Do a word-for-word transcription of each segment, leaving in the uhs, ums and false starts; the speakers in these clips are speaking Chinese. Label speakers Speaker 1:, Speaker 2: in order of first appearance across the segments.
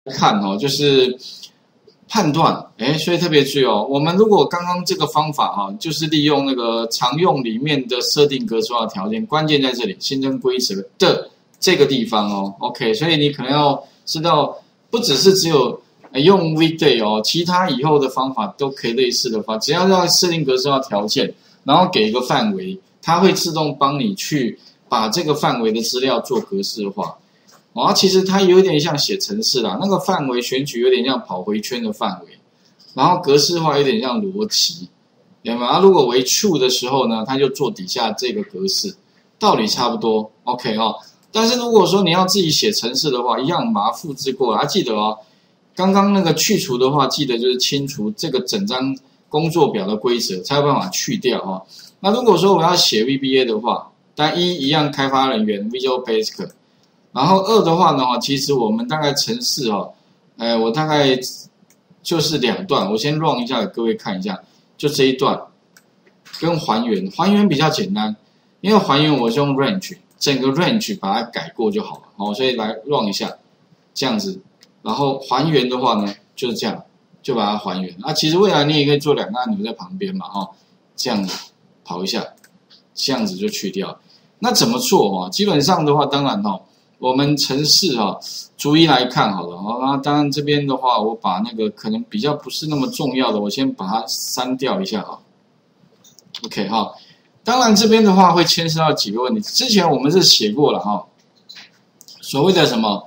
Speaker 1: 看哦，就是判断，哎，所以特别注意哦。我们如果刚刚这个方法哈、哦，就是利用那个常用里面的设定格式化条件，关键在这里，新增规则的这个地方哦。OK， 所以你可能要知道，不只是只有用 weekday 哦，其他以后的方法都可以类似的方法，只要要设定格式化条件，然后给一个范围，它会自动帮你去把这个范围的资料做格式化。哦，其实它有点像写程式啦，那个范围选取有点像跑回圈的范围，然后格式化有点像逻辑，有没有？啊，如果为 true 的时候呢，它就做底下这个格式，道理差不多 ，OK 哦。但是如果说你要自己写程式的话，一样把它复制过来，啊，记得哦，刚刚那个去除的话，记得就是清除这个整张工作表的规则，才有办法去掉哦。那如果说我要写 V B A 的话，但一一样开发人员 Visual Basic。然后二的话呢，其实我们大概程式哦，呃，我大概就是两段，我先 run 一下给各位看一下，就这一段跟还原，还原比较简单，因为还原我是用 range， 整个 range 把它改过就好了，哦，所以来 run 一下，这样子，然后还原的话呢，就是这样，就把它还原。啊，其实未来你也可以做两个按钮在旁边嘛，哈、哦，这样子跑一下，这样子就去掉。那怎么做哦？基本上的话，当然哦。我们程式哈、哦，逐一来看好了。那当然这边的话，我把那个可能比较不是那么重要的，我先把它删掉一下哈。OK 哈，当然这边的话会牵涉到几个问题。之前我们是写过了哈，所谓的什么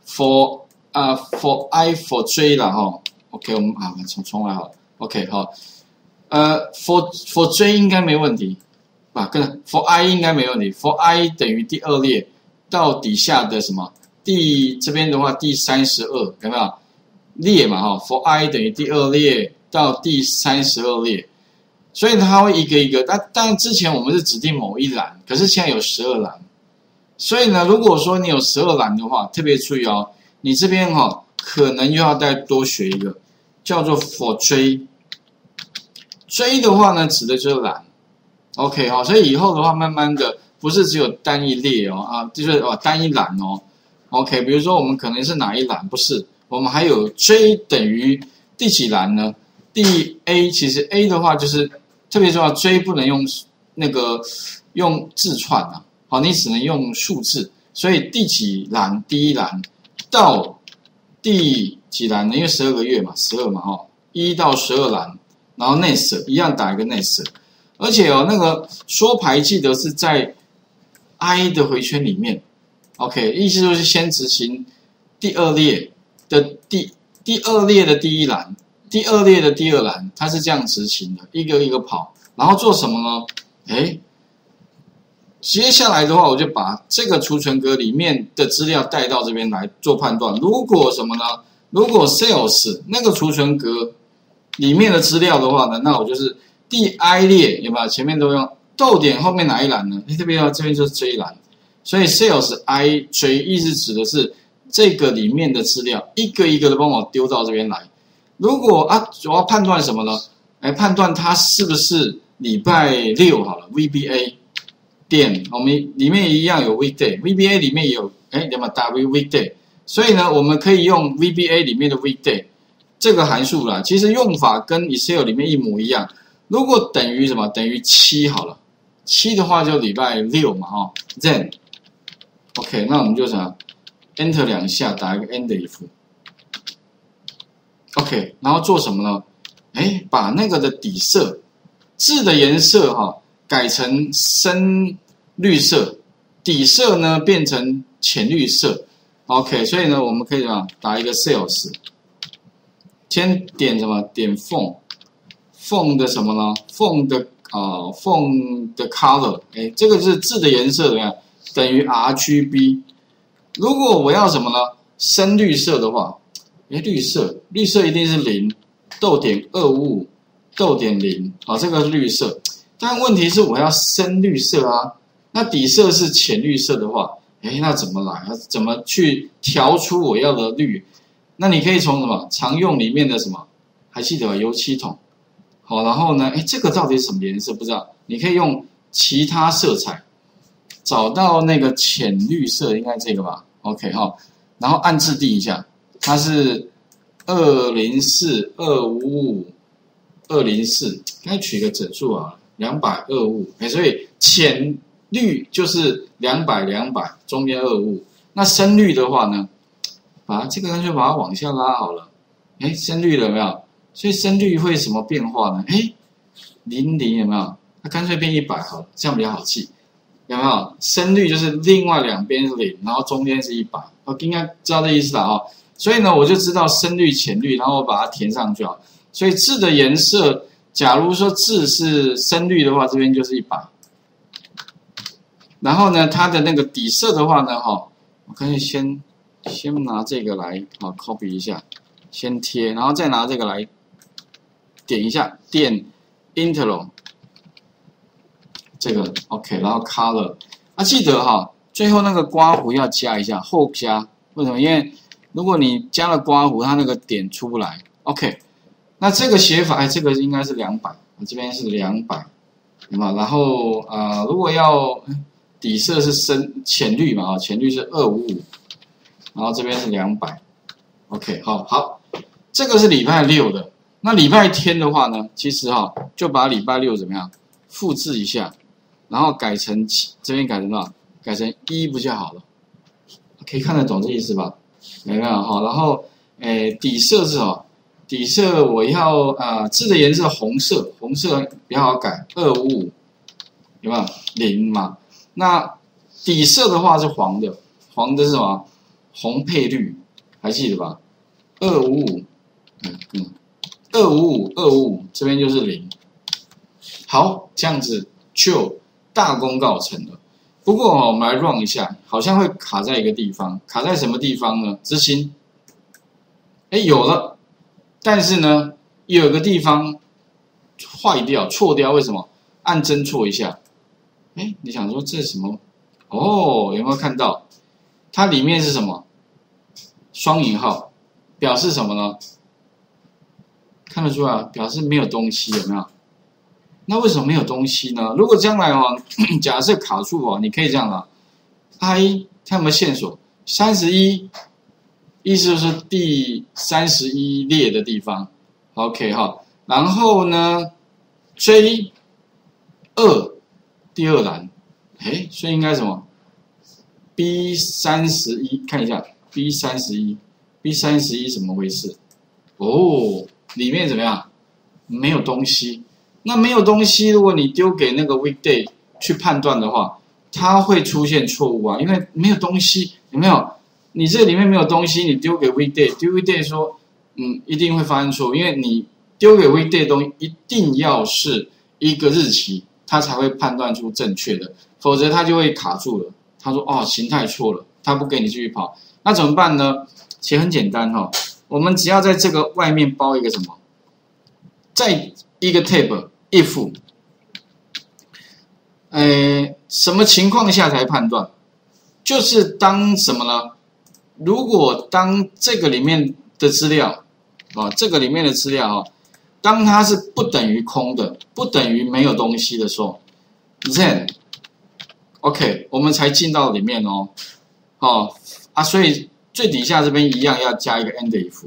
Speaker 1: for 啊、uh, for I for J 啦哈。OK， 我们啊重重来好了。OK 好，呃 for for J 应该没问题吧？跟 for I 应该没问题。for I 等于第二列。到底下的什么第这边的话第三十二有没有列嘛哈 ？for i 等于第二列到第三十二列，所以它会一个一个。但但之前我们是指定某一栏，可是现在有十二栏，所以呢，如果说你有十二栏的话，特别注意哦，你这边哈、哦、可能又要再多学一个叫做 for 追。追的话呢，指的就是栏 ，OK 哈、哦，所以以后的话，慢慢的。不是只有单一列哦啊，就是哦单一栏哦 ，OK， 比如说我们可能是哪一栏？不是，我们还有 J 等于第几栏呢？第 A， 其实 A 的话就是特别重要 ，J 不能用那个用字串啊，好，你只能用数字，所以第几栏？第一栏到第几栏呢？因为十二个月嘛，十二嘛哈，一到十二栏，然后 next 一样打一个 next， 而且哦那个缩排记得是在。I 的回圈里面 ，OK， 意思就是先执行第二列的第第二列的第一栏，第二列的第二栏，它是这样执行的，一个一个跑，然后做什么呢？哎，接下来的话，我就把这个储存格里面的资料带到这边来做判断。如果什么呢？如果 sales 那个储存格里面的资料的话呢，那我就是第 I 列，有没有？前面都用。逗点后面哪一栏呢？这边哦，这边就是 J 栏，所以 sales I J 意思指的是这个里面的资料一个一个的帮我丢到这边来。如果啊，我要判断什么呢？来判断它是不是礼拜六好了 ，V B A 点我们里面一样有 weekday，V B A 里面也有哎，有没有 W weekday？ 所以呢，我们可以用 V B A 里面的 weekday 这个函数啦，其实用法跟 Excel 里面一模一样。如果等于什么？等于七好了。七的话就礼拜六嘛，哈、哦、，then OK， 那我们就什么 ，enter 两下，打一个 end if OK， 然后做什么呢？哎，把那个的底色字的颜色哈、哦、改成深绿色，底色呢变成浅绿色 ，OK， 所以呢我们可以什么打一个 sales， 先点什么点缝，缝的什么呢？缝的。啊，缝的 color， 哎，这个是字的颜色怎么样？等于 R G B。如果我要什么呢？深绿色的话，哎，绿色，绿色一定是零，逗点二五五，逗点零，好，这个是绿色。但问题是我要深绿色啊，那底色是浅绿色的话，哎，那怎么来？怎么去调出我要的绿？那你可以从什么常用里面的什么？还记得吧？油漆桶。好，然后呢？哎，这个到底是什么颜色？不知道。你可以用其他色彩找到那个浅绿色，应该这个吧 ？OK 哈，然后按置定一下， 它是二零四、二五五、二零四，该取个整数啊，两百、二五，哎，所以浅绿就是两百、两百，中间二五。那深绿的话呢，把这个干脆把它往下拉好了。哎，深绿了有没有？所以深绿会什么变化呢？哎，零零有没有？它干脆变一百好了，这样比较好记。有没有？深绿就是另外两边是零，然后中间是一百。我应该知道这意思了啊。所以呢，我就知道深绿、浅绿，然后我把它填上去啊。所以字的颜色，假如说字是深绿的话，这边就是一百。然后呢，它的那个底色的话呢，哈，我可以先先拿这个来啊 copy 一下，先贴，然后再拿这个来点一下，点 interval 这个 OK， 然后 color 啊，记得哈，最后那个刮胡要加一下，后加，为什么？因为如果你加了刮胡，它那个点出不来。OK， 那这个写法，哎，这个应该是两百，这边是两百，对吗？然后啊、呃，如果要底色是深浅绿嘛，啊，浅绿是二五五，然后这边是两百。OK， 好，好，这个是礼拜六的。那礼拜天的话呢，其实哈、哦，就把礼拜六怎么样复制一下，然后改成这边改成多少？改成一不就好了？可以看得懂这意思吧？有没有哈？然后诶，底色是什么？底色我要啊、呃，字的颜色红色，红色比较好改，二五五，有没有？零嘛？那底色的话是黄的，黄的是什么？红配绿，还记得吧？二五五，嗯嗯，二五五，二五五，这边就是零。好，这样子就大功告成了。不过哦，我们来 run 一下，好像会卡在一个地方，卡在什么地方呢？执行，哎，有了，但是呢，有一个地方坏掉、错掉，为什么？按侦错一下，哎，你想说这是什么？哦，有没有看到？它里面是什么？双引号，表示什么呢？看得出来，表示没有东西，有没有？那为什么没有东西呢？如果将来哦，假设卡住哦，你可以这样啊 ，I 看有没有线索？三十一，意思就是第三十一列的地方 ，OK 哈。然后呢 ，J 二第二栏，哎，所以应该什么 ？B 三十一，看一下 B 三十一 ，B 三十一怎么回事？哦，里面怎么样？没有东西。那没有东西，如果你丢给那个 weekday 去判断的话，它会出现错误啊，因为没有东西，有没有？你这里面没有东西，你丢给 weekday， 丢 weekday 说，嗯，一定会发生错误，因为你丢给 weekday 的东西一定要是一个日期，它才会判断出正确的，否则它就会卡住了。他说哦，形态错了，他不给你继续跑，那怎么办呢？其实很简单哦，我们只要在这个外面包一个什么，在一个 tab if， 呃，什么情况下才判断？就是当什么呢？如果当这个里面的资料啊，这个里面的资料啊，当它是不等于空的，不等于没有东西的时候 ，then OK， 我们才进到里面哦，哦啊，所以最底下这边一样要加一个 end if。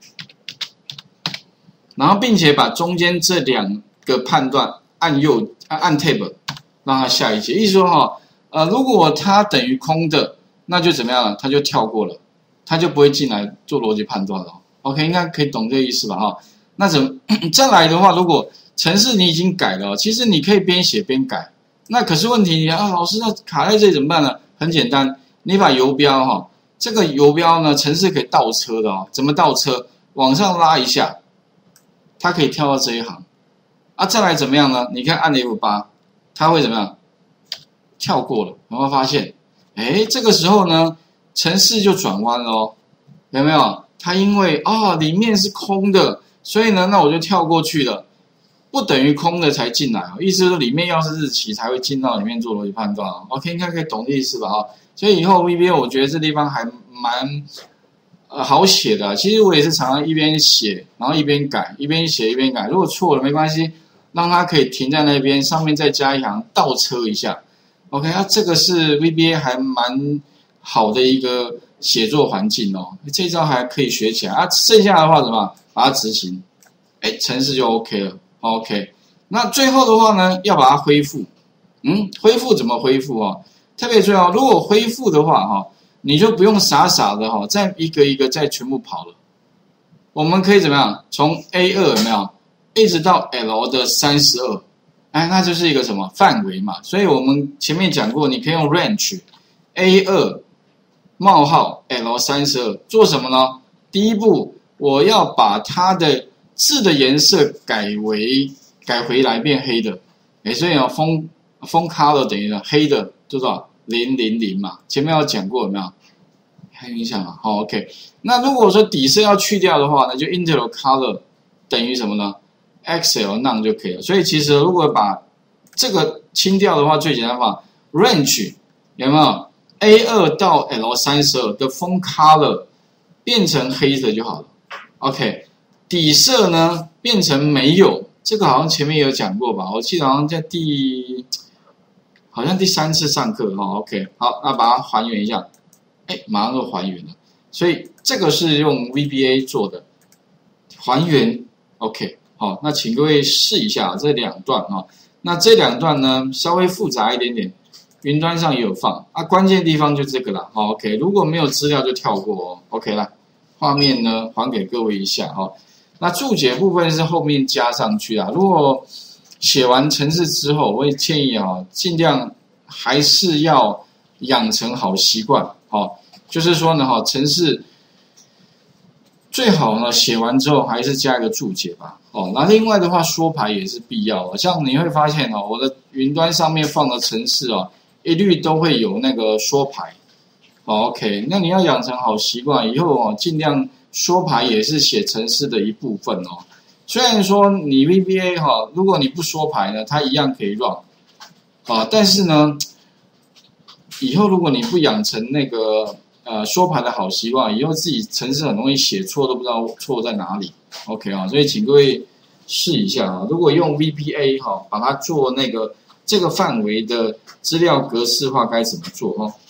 Speaker 1: 然后，并且把中间这两个判断按右按按 tab， 让它下一节。意思说哈，呃，如果它等于空的，那就怎么样了？它就跳过了，它就不会进来做逻辑判断了。OK， 应该可以懂这个意思吧？哈，那怎么再来的话，如果程式你已经改了，其实你可以边写边改。那可是问题，你啊，老师，那卡在这里怎么办呢？很简单，你把游标哈，这个游标呢，程式可以倒车的哦。怎么倒车？往上拉一下。它可以跳到这一行，啊，再来怎么样呢？你看按 F 八，它会怎么样？跳过了，有没有发现？哎，这个时候呢，程式就转弯了哦，有没有？它因为啊、哦、里面是空的，所以呢，那我就跳过去了，不等于空的才进来哦。意思是说里面要是日期才会进到里面做逻辑判断哦。OK， 应该可以懂的意思吧？啊，所以以后 V B A 我觉得这地方还蛮。呃，好写的、啊，其实我也是常常一边写，然后一边改，一边写一边改。如果错了没关系，让它可以停在那边，上面再加一行倒车一下。OK， 那、啊、这个是 V B A 还蛮好的一个写作环境哦，这一招还可以学起来啊。剩下的话什么，把它执行，哎，程式就 OK 了。OK， 那最后的话呢，要把它恢复。嗯，恢复怎么恢复哦？特别重要，如果恢复的话哈，你就不用傻傻的哈，再一个一个再全部跑了。我们可以怎么样？从 A 二 有没有，一直到 L 的三十二，哎，那就是一个什么范围嘛？所以我们前面讲过，你可以用 range A 二 冒号 L 三十二做什么呢？第一步，我要把它的字的颜色改为改回来变黑的，哎，所以啊，font font color 等于呢黑的，就多少零零零嘛？前面有讲过有没有？还有印象吗？好 ，OK。那如果说底色要去掉的话呢，就 interval color 等于什么呢 ？Excel none 就可以了。所以其实如果把这个清掉的话，最简单的话 ，range 有没有 A 二 到 L 三十二的 font color 变成黑的就好了。OK， 底色呢变成没有，这个好像前面有讲过吧？我记得好像在第好像第三次上课哈。OK， 好，那把它还原一下，哎，马上就还原了。所以这个是用 V B A 做的还原 ，OK， 好，那请各位试一下这两段哈。那这两段呢稍微复杂一点点，云端上也有放啊，关键地方就这个啦。好 ，OK， 如果没有资料就跳过哦。OK 啦，画面呢还给各位一下哈。那注解部分是后面加上去啦。如果写完程式之后，我会建议啊，尽量还是要养成好习惯，好。就是说呢，哈，程式最好呢写完之后还是加一个注解吧，哦，那另外的话缩排也是必要的。像你会发现哦，我的云端上面放的程式哦，一律都会有那个缩排，好 ，OK， 那你要养成好习惯，以后哦尽量缩排也是写程式的一部分哦。虽然说你 V B A 哈，如果你不缩排呢，它一样可以 run， 啊，但是呢，以后如果你不养成那个呃，缩排的好习惯，以后自己程式很容易写错，都不知道错在哪里。OK 啊，所以请各位试一下啊。如果用 V B A 哈，把它做那个这个范围的资料格式化该怎么做哈？